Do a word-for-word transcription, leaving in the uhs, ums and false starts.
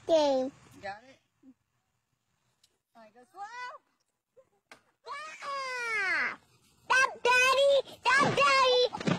game. Got it? All right, go slow. Yeah! Stop, Daddy! Stop, Daddy!